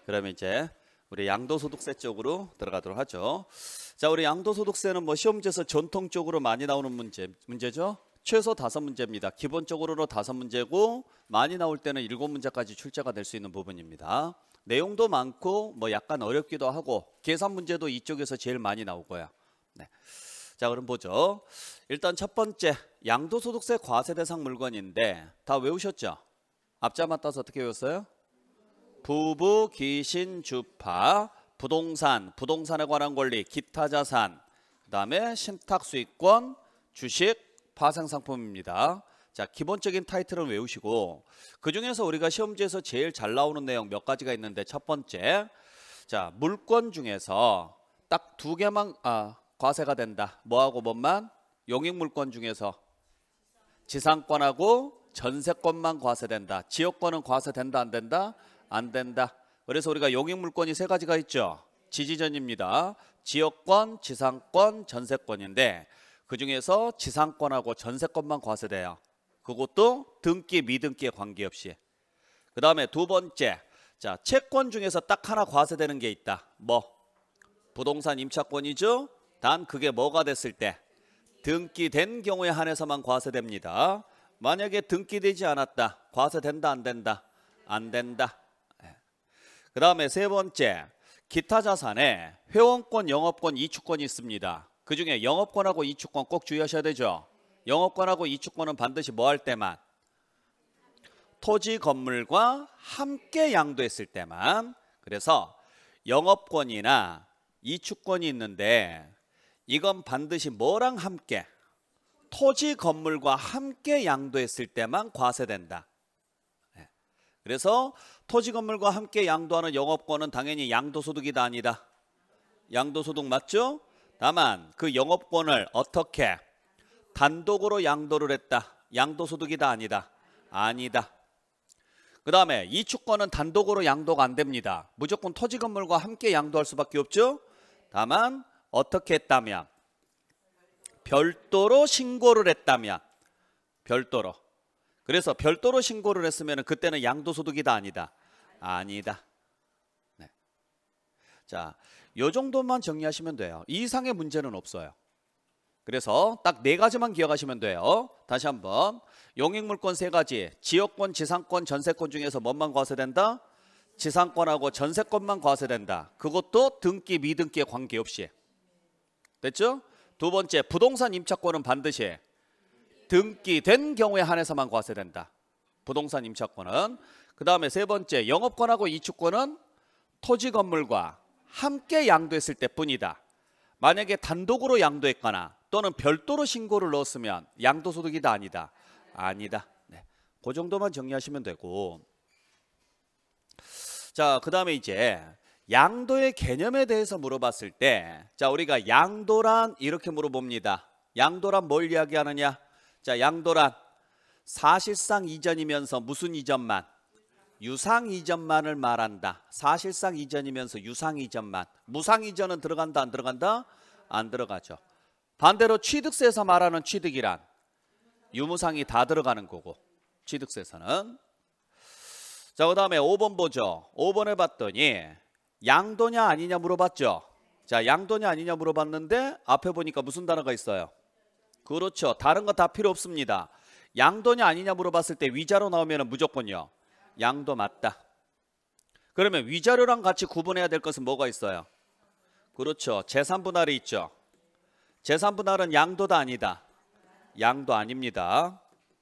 그러면 이제 우리 양도소득세 쪽으로 들어가도록 하죠. 자, 우리 양도소득세는 뭐 시험지에서 전통적으로 많이 나오는 문제죠. 최소 5문제입니다. 기본적으로는 5문제고 많이 나올 때는 7문제까지 출제가 될 수 있는 부분입니다. 내용도 많고 뭐 약간 어렵기도 하고 계산 문제도 이쪽에서 제일 많이 나오고요. 네. 자, 그럼 보죠. 일단 첫 번째 양도소득세 과세 대상 물건인데 다 외우셨죠? 앞자만 따서 어떻게 외웠어요? 부부, 귀신, 주파, 부동산, 부동산에 관한 권리, 기타 자산, 그 다음에 신탁수익권, 주식, 파생상품입니다. 자, 기본적인 타이틀은 외우시고 그 중에서 우리가 시험지에서 제일 잘 나오는 내용 몇 가지가 있는데 첫 번째, 자, 물권 중에서 딱 2개만 과세가 된다. 뭐하고 뭐만? 용익물권 중에서 지상권하고 전세권만 과세된다. 지역권은 과세된다 안 된다? 안 된다. 그래서 우리가 용익물권이 3가지가 있죠. 지지전입니다. 지역권, 지상권, 전세권인데 그 중에서 지상권하고 전세권만 과세돼요. 그것도 등기, 미등기에 관계없이. 그 다음에 두 번째, 자, 채권 중에서 딱 하나 과세되는 게 있다. 뭐? 부동산 임차권이죠. 단 그게 뭐가 됐을 때? 등기된 경우에 한해서만 과세됩니다. 만약에 등기되지 않았다. 과세된다 안 된다? 안 된다. 그 다음에 세 번째, 기타 자산에 회원권, 영업권, 이축권이 있습니다. 그 중에 영업권하고 이축권 꼭 주의하셔야 되죠. 영업권하고 이축권은 반드시 뭐 할 때만? 토지 건물과 함께 양도했을 때만. 그래서 영업권이나 이축권이 있는데 이건 반드시 뭐랑 함께? 토지 건물과 함께 양도했을 때만 과세된다. 그래서 토지 건물과 함께 양도하는 영업권은 당연히 양도소득이다 아니다? 양도소득 맞죠? 다만 그 영업권을 어떻게 단독으로 양도를 했다. 양도소득이다 아니다? 아니다. 그 다음에 이축권은 단독으로 양도가 안 됩니다. 무조건 토지 건물과 함께 양도할 수밖에 없죠. 다만 어떻게 했다면? 별도로 신고를 했다면. 별도로. 그래서 별도로 신고를 했으면 그때는 양도소득이다 아니다? 아니다. 네. 자, 요 정도만 정리하시면 돼요. 이 이상의 문제는 없어요. 그래서 딱 4가지만 기억하시면 돼요. 다시 한번 용익물권 3가지, 지역권, 지상권, 전세권 중에서 뭐만 과세된다? 지상권하고 전세권만 과세된다. 그것도 등기, 미등기에 관계없이. 됐죠? 두 번째, 부동산 임차권은 반드시 등기된 경우에 한해서만 과세된다. 부동산 임차권은. 그 다음에 세 번째, 영업권하고 이축권은 토지 건물과 함께 양도했을 때뿐이다. 만약에 단독으로 양도했거나 또는 별도로 신고를 넣었으면 양도소득이다 아니다? 아니다. 네. 그 정도만 정리하시면 되고. 자, 그 다음에 이제 양도의 개념에 대해서 물어봤을 때, 자, 우리가 양도란 이렇게 물어봅니다. 양도란 뭘 이야기하느냐? 자, 양도란 사실상 이전이면서 무슨 이전만? 유상 이전만을 말한다. 사실상 이전이면서 유상 이전만. 무상 이전은 들어간다 안 들어간다? 안 들어가죠. 반대로 취득세에서 말하는 취득이란 유무상이 다 들어가는 거고, 취득세에서는. 자, 그 다음에 5번 보죠. 5번에 봤더니 양도냐 아니냐 물어봤죠. 자, 양도냐 아니냐 물어봤는데 앞에 보니까 무슨 단어가 있어요? 그렇죠. 다른 거 다 필요 없습니다. 양도냐 아니냐 물어봤을 때 위자료 나오면 무조건요. 양도 맞다. 그러면 위자료랑 같이 구분해야 될 것은 뭐가 있어요? 그렇죠. 재산분할이 있죠. 재산분할은 양도다 아니다? 양도 아닙니다.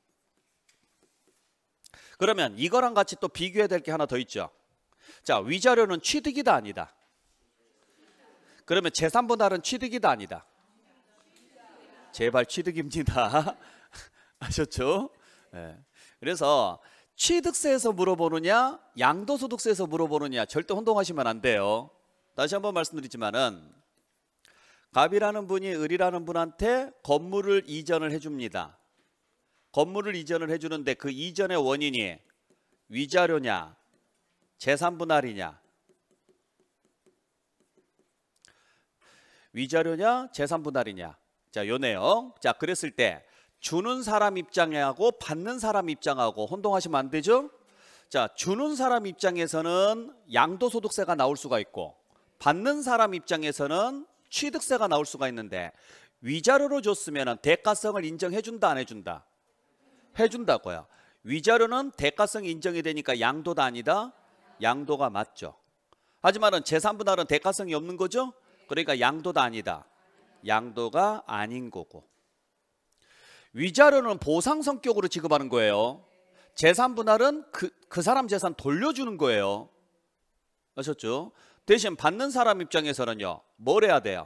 그러면 이거랑 같이 또 비교해야 될 게 하나 더 있죠. 자, 위자료는 취득이다 아니다? 그러면 재산분할은 취득이다 아니다? 제발 취득입니다. 아셨죠? 네. 그래서 취득세에서 물어보느냐 양도소득세에서 물어보느냐 절대 혼동하시면 안 돼요. 다시 한번 말씀드리지만은 갑이라는 분이 을이라는 분한테 건물을 이전을 해줍니다. 건물을 이전을 해주는데 그 이전의 원인이 위자료냐 재산분할이냐? 위자료냐 재산분할이냐? 자, 요 내용. 자, 그랬을 때 주는 사람 입장하고 받는 사람 입장하고 혼동하시면 안 되죠? 자, 주는 사람 입장에서는 양도소득세가 나올 수가 있고 받는 사람 입장에서는 취득세가 나올 수가 있는데 위자료로 줬으면 대가성을 인정해준다 안 해준다? 해준다고요. 위자료는 대가성이 인정이 되니까 양도다 아니다? 양도가 맞죠. 하지만은 재산분할은 대가성이 없는 거죠. 그러니까 양도다 아니다? 양도가 아닌 거고. 위자료는 보상 성격으로 지급하는 거예요. 재산분할은 그 사람 재산 돌려주는 거예요. 아셨죠? 대신 받는 사람 입장에서는요. 뭘 해야 돼요?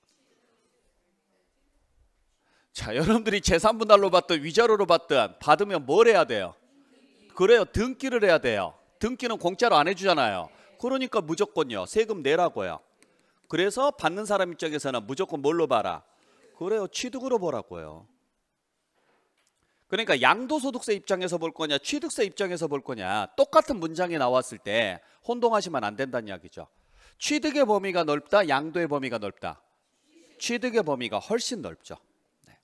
자, 여러분들이 재산분할로 받든 위자료로 받든 받으면 뭘 해야 돼요? 그래요. 등기를 해야 돼요. 등기는 공짜로 안 해주잖아요. 그러니까 무조건요. 세금 내라고요. 그래서 받는 사람 입장에서는 무조건 뭘로 봐라? 그래요. 취득으로 보라고요. 그러니까 양도소득세 입장에서 볼 거냐 취득세 입장에서 볼 거냐 똑같은 문장이 나왔을 때 혼동하시면 안 된다는 이야기죠. 취득의 범위가 넓다 양도의 범위가 넓다? 취득의 범위가 훨씬 넓죠. 네.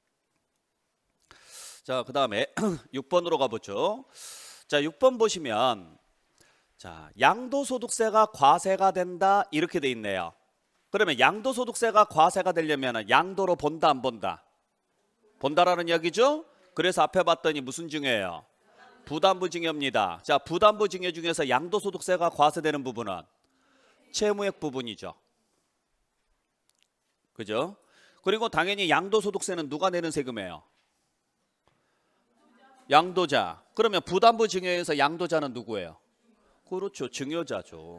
자, 그 다음에 6번으로 가보죠. 자, 6번 보시면 자, 양도소득세가 과세가 된다 이렇게 돼 있네요. 그러면 양도소득세가 과세가 되려면 양도로 본다 안 본다? 본다라는 이야기죠. 그래서 앞에 봤더니 무슨 증여예요? 부담부 증여입니다. 자, 부담부 증여 중에서 양도소득세가 과세되는 부분은 채무액 부분이죠. 그죠? 그리고 당연히 양도소득세는 누가 내는 세금이에요? 양도자. 그러면 부담부 증여에서 양도자는 누구예요? 그렇죠. 증여자죠.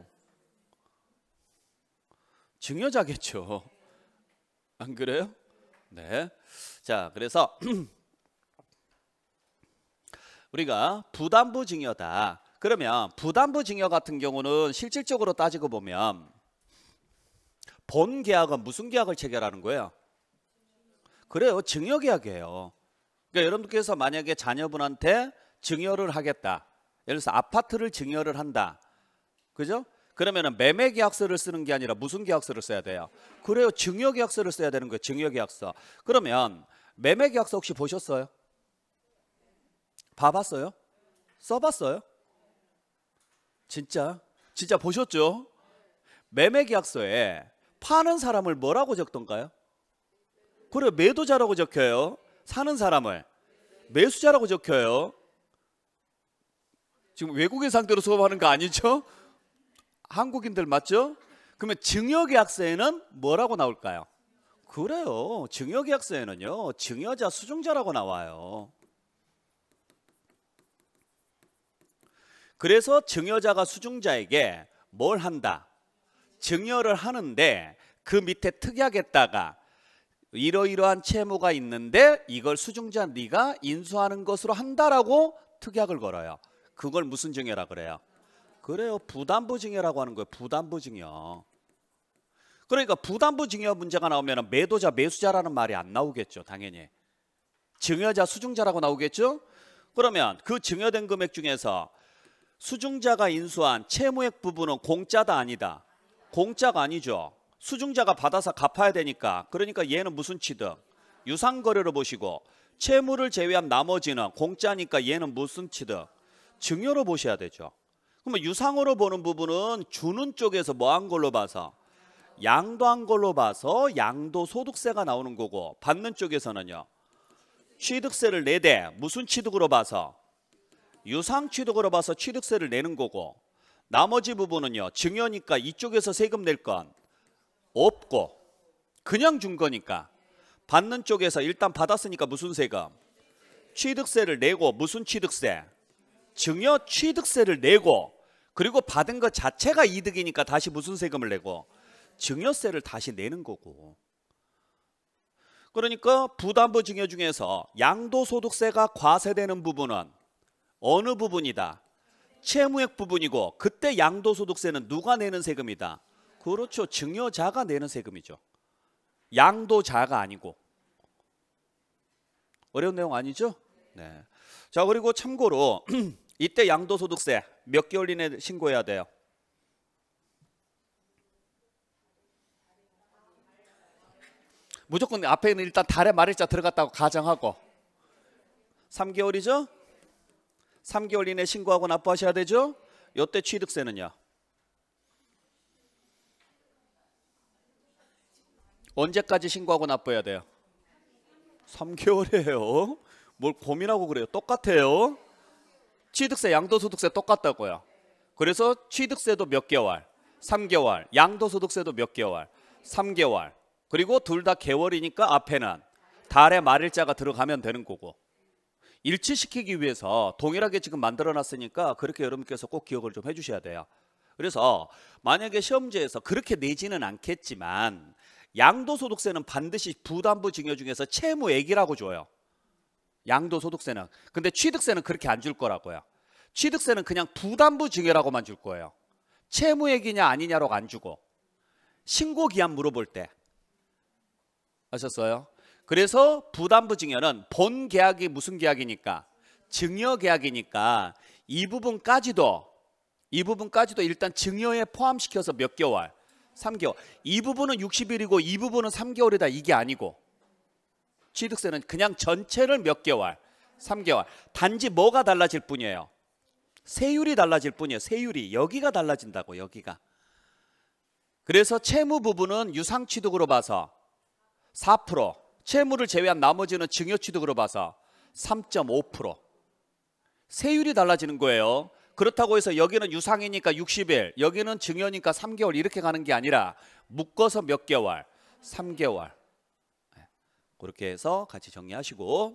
증여자겠죠. 안 그래요? 네. 자, 그래서 우리가 부담부 증여다. 그러면 부담부 증여 같은 경우는 실질적으로 따지고 보면 본 계약은 무슨 계약을 체결하는 거예요? 그래요. 증여계약이에요. 그러니까 여러분들께서 만약에 자녀분한테 증여를 하겠다. 예를 들어서 아파트를 증여를 한다. 그죠? 그러면은 매매계약서를 쓰는 게 아니라 무슨 계약서를 써야 돼요? 그래요. 증여계약서를 써야 되는 거예요. 증여계약서. 그러면 매매계약서 혹시 보셨어요? 봐봤어요? 써봤어요? 진짜 보셨죠? 매매계약서에 파는 사람을 뭐라고 적던가요? 그래, 매도자라고 적혀요. 사는 사람을 매수자라고 적혀요. 지금 외국인 상대로 수업하는 거 아니죠? 한국인들 맞죠? 그러면 증여계약서에는 뭐라고 나올까요? 그래요. 증여계약서에는요. 증여자, 수증자라고 나와요. 그래서 증여자가 수증자에게 뭘 한다? 증여를 하는데 그 밑에 특약에다가 이러이러한 채무가 있는데 이걸 수증자 네가 인수하는 것으로 한다라고 특약을 걸어요. 그걸 무슨 증여라 그래요? 그래요. 부담부 증여라고 하는 거예요. 부담부 증여. 그러니까 부담부 증여 문제가 나오면 매도자, 매수자라는 말이 안 나오겠죠. 당연히. 증여자, 수증자라고 나오겠죠. 그러면 그 증여된 금액 중에서 수증자가 인수한 채무액 부분은 공짜다 아니다? 공짜가 아니죠. 수증자가 받아서 갚아야 되니까. 그러니까 얘는 무슨 취득? 유상거래로 보시고 채무를 제외한 나머지는 공짜니까 얘는 무슨 취득? 증여로 보셔야 되죠. 그러면 유상으로 보는 부분은 주는 쪽에서 뭐 한 걸로 봐서? 양도한 걸로 봐서 양도소득세가 나오는 거고 받는 쪽에서는요. 취득세를 내되 무슨 취득으로 봐서? 유상취득으로 봐서 취득세를 내는 거고 나머지 부분은요. 증여니까 이쪽에서 세금 낼 건 없고 그냥 준 거니까 받는 쪽에서 일단 받았으니까 무슨 세금? 취득세를 내고 무슨 취득세? 증여 취득세를 내고 그리고 받은 것 자체가 이득이니까 다시 무슨 세금을 내고? 증여세를 다시 내는 거고. 그러니까 부담부 증여 중에서 양도소득세가 과세되는 부분은 어느 부분이다? 채무액 부분이고 그때 양도소득세는 누가 내는 세금이다? 그렇죠. 증여자가 내는 세금이죠. 양도자가 아니고. 어려운 내용 아니죠? 네. 자, 그리고 참고로 이때 양도소득세 몇 개월 이내에 신고해야 돼요? 무조건 앞에는 일단 달에 말일자 들어갔다고 가정하고 3개월이죠? 3개월 이내 신고하고 납부하셔야 되죠. 이때 취득세는요. 언제까지 신고하고 납부해야 돼요? 3개월이에요. 뭘 고민하고 그래요. 똑같아요. 취득세, 양도소득세 똑같다고요. 그래서 취득세도 몇 개월? 3개월. 양도소득세도 몇 개월? 3개월. 그리고 둘 다 개월이니까 앞에는 달의 말일자가 들어가면 되는 거고. 일치시키기 위해서 동일하게 지금 만들어놨으니까 그렇게 여러분께서 꼭 기억을 좀 해주셔야 돼요. 그래서 만약에 시험지에서 그렇게 내지는 않겠지만 양도소득세는 반드시 부담부 증여 중에서 채무액이라고 줘요. 양도소득세는. 근데 취득세는 그렇게 안 줄 거라고요. 취득세는 그냥 부담부 증여라고만 줄 거예요. 채무액이냐 아니냐로 안 주고. 신고기한 물어볼 때. 아셨어요? 그래서 부담부 증여는 본 계약이 무슨 계약이니까? 증여 계약이니까 이 부분까지도 일단 증여에 포함시켜서 몇 개월? 3개월. 이 부분은 60일이고 이 부분은 3개월이다. 이게 아니고. 취득세는 그냥 전체를 몇 개월? 3개월. 단지 뭐가 달라질 뿐이에요. 세율이 달라질 뿐이에요. 세율이. 여기가 달라진다고. 여기가. 그래서 채무 부분은 유상취득으로 봐서 4%. 채무를 제외한 나머지는 증여취득으로 봐서 3.5%. 세율이 달라지는 거예요. 그렇다고 해서 여기는 유상이니까 60일, 여기는 증여니까 3개월 이렇게 가는 게 아니라 묶어서 몇 개월? 3개월. 그렇게 해서 같이 정리하시고.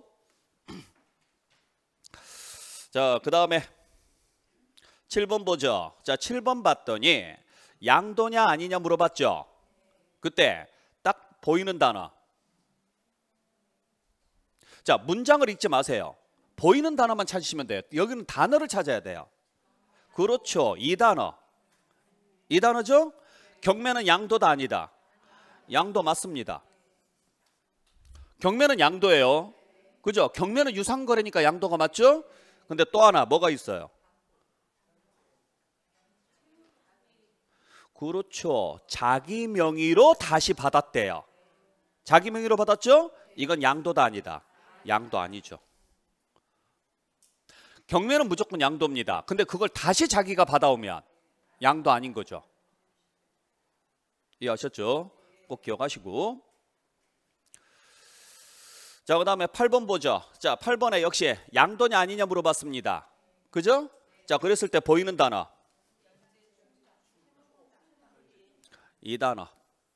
자, 그 다음에 7번 보죠. 자, 7번 봤더니 양도냐 아니냐 물어봤죠. 그때 딱 보이는 단어. 자, 문장을 읽지 마세요. 보이는 단어만 찾으시면 돼요. 여기는 단어를 찾아야 돼요. 그렇죠. 이 단어. 이 단어죠? 경매는 양도다 아니다. 양도 맞습니다. 경매는 양도예요. 그죠? 경매는 유상거래니까 양도가 맞죠? 근데 또 하나 뭐가 있어요? 그렇죠. 자기 명의로 다시 받았대요. 자기 명의로 받았죠? 이건 양도다 아니다. 양도 아니죠. 경매는 무조건 양도입니다. 근데 그걸 다시 자기가 받아오면 양도 아닌 거죠. 이해하셨죠? 꼭 기억하시고. 자, 그 다음에 8번 보죠. 자, 8번에 역시 양도냐 아니냐 물어봤습니다. 그죠? 자, 그랬을 때 보이는 단어. 이 단어.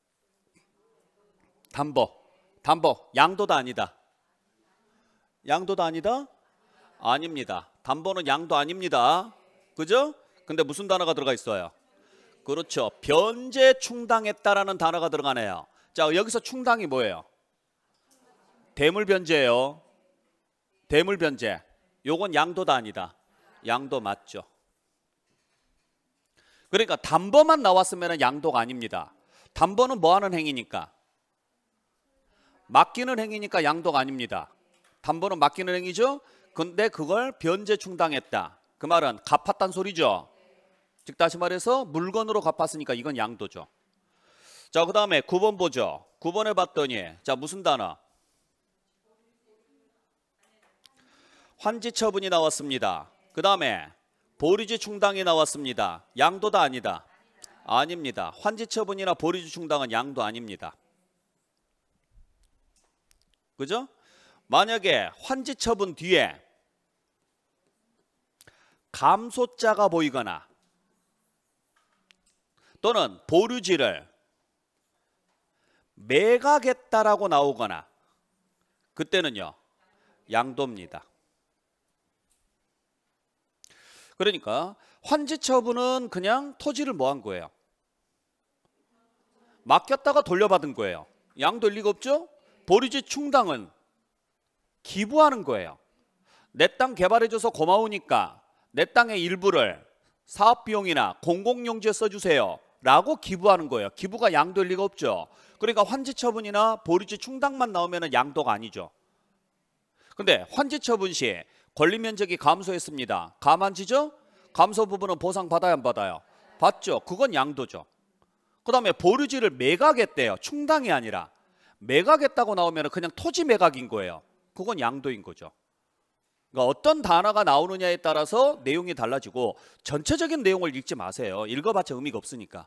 담보. 담보. 양도다 아니다. 양도다 아니다? 아닙니다. 담보는 양도 아닙니다. 그죠? 근데 무슨 단어가 들어가 있어요? 그렇죠. 변제 충당했다라는 단어가 들어가네요. 자, 여기서 충당이 뭐예요? 대물변제예요. 대물변제. 요건 양도다 아니다. 양도 맞죠. 그러니까 담보만 나왔으면 양도가 아닙니다. 담보는 뭐 하는 행위니까? 맡기는 행위니까 양도가 아닙니다. 담보는 맡기는 행위죠. 근데 그걸 변제 충당했다. 그 말은 갚았단 소리죠. 즉 다시 말해서 물건으로 갚았으니까 이건 양도죠. 자, 그 다음에 9번 보죠. 9번에 봤더니 자, 무슨 단어? 환지 처분이 나왔습니다. 그 다음에 보류지 충당이 나왔습니다. 양도다 아니다? 아닙니다. 환지 처분이나 보류지 충당은 양도 아닙니다. 그죠? 만약에 환지 처분 뒤에 감소자가 보이거나 또는 보류지를 매각했다라고 나오거나 그때는요 양도입니다. 그러니까 환지 처분은 그냥 토지를 뭐 한 거예요? 맡겼다가 돌려받은 거예요. 양도일 리가 없죠? 보류지 충당은 기부하는 거예요. 내 땅 개발해줘서 고마우니까 내 땅의 일부를 사업비용이나 공공용지에 써주세요 라고 기부하는 거예요. 기부가 양도일 리가 없죠. 그러니까 환지 처분이나 보류지 충당만 나오면 양도가 아니죠. 근데 환지 처분 시 권리 면적이 감소했습니다. 감안지죠? 감소 부분은 보상 받아야 안 받아요? 받죠. 그건 양도죠. 그 다음에 보류지를 매각했대요. 충당이 아니라. 매각했다고 나오면 그냥 토지 매각인 거예요. 그건 양도인 거죠. 그러니까 어떤 단어가 나오느냐에 따라서 내용이 달라지고 전체적인 내용을 읽지 마세요. 읽어봤자 의미가 없으니까.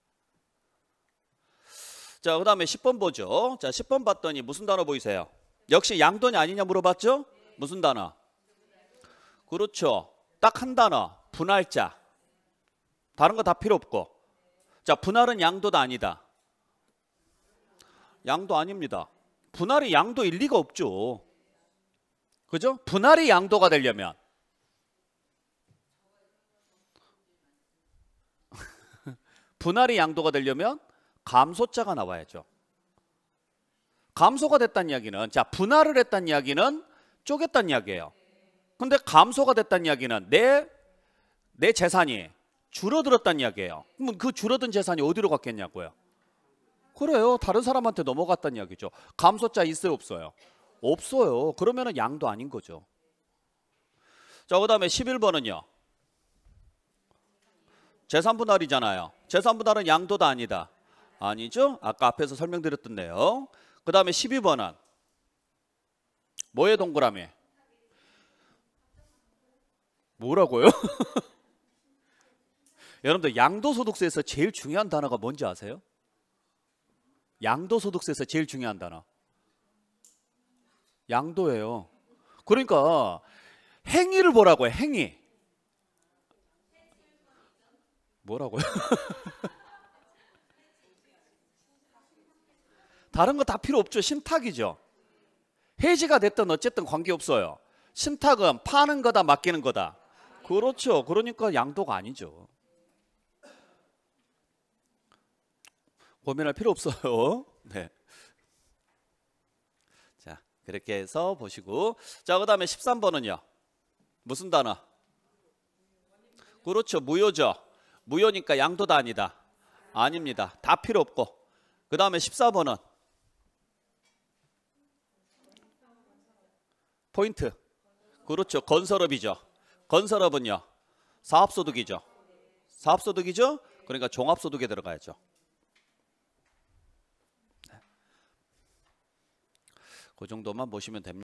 자, 그 다음에 10번 보죠. 자, 10번 봤더니 무슨 단어 보이세요? 역시 양도냐 아니냐 물어봤죠? 무슨 단어? 그렇죠. 딱 한 단어. 분할자. 다른 거 다 필요 없고. 자, 분할은 양도다 아니다? 양도 아닙니다. 분할이 양도일 리가 없죠. 그죠? 분할이 양도가 되려면 분할이 양도가 되려면 감소자가 나와야죠. 감소가 됐다는 이야기는, 자, 분할을 했다는 이야기는 쪼갰다는 이야기예요. 근데 감소가 됐다는 이야기는 내 재산이 줄어들었다는 이야기예요. 그럼 그 줄어든 재산이 어디로 갔겠냐고요? 그래요. 다른 사람한테 넘어갔다는 이야기죠. 감소자 있어요, 없어요? 없어요. 그러면은 양도 아닌 거죠. 자, 그 다음에 11번은요. 재산 분할이잖아요. 재산 분할은 양도다 아니다? 아니죠. 아까 앞에서 설명드렸던데요. 그 다음에 12번은 뭐의 동그라미? 뭐라고요? 여러분들 양도소득세에서 제일 중요한 단어가 뭔지 아세요? 양도소득세에서 제일 중요한 단어 양도예요. 그러니까 행위를 보라고요. 행위. 뭐라고요? 다른 거 다 필요 없죠. 신탁이죠. 해지가 됐든 어쨌든 관계없어요. 신탁은 파는 거다 맡기는 거다. 그렇죠. 그러니까 양도가 아니죠. 고민할 필요 없어요. 네. 자, 그렇게 해서 보시고. 자, 그 다음에 13번은요. 무슨 단어? 그렇죠. 무효죠. 무효니까 양도다 아니다? 아닙니다. 다 필요 없고. 그 다음에 14번은 포인트. 그렇죠. 건설업이죠. 건설업은요. 사업소득이죠. 사업소득이죠. 그러니까 종합소득에 들어가야죠. 그 정도만 보시면 됩니다.